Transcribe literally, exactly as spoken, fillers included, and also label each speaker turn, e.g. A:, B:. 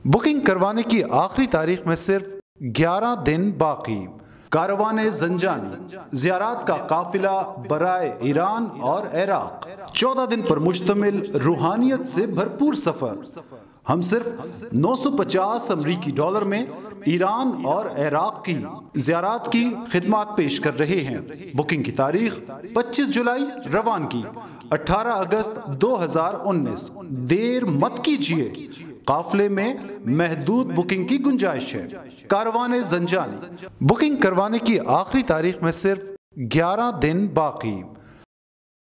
A: Booking करवाने की आखिरी तारीख में सिर्फ ग्यारह दिन बाकी। कारवाने ज़ंजानी ज़ियारात का काफिला बराए ईरान और इराक, चौदह दिन पर मुश्तमिल रूहानियत से भरपूर सफर। हम सिर्फ नौ सौ पचास अमरीकी डॉलर में ईरान और इराक की ज़ियारात की खिदमत पेश कर रहे हैं। बुकिंग की तारीख पच्चीस जुलाई रवानगी अठारह अगस्त दो हजार उन्नीस। देर मत कीजिए, काफिले में महदूद बुकिंग की गुंजाइश है। कारवाने ज़ंजानी बुकिंग करवाने की आखिरी तारीख में सिर्फ ग्यारह दिन बाकी।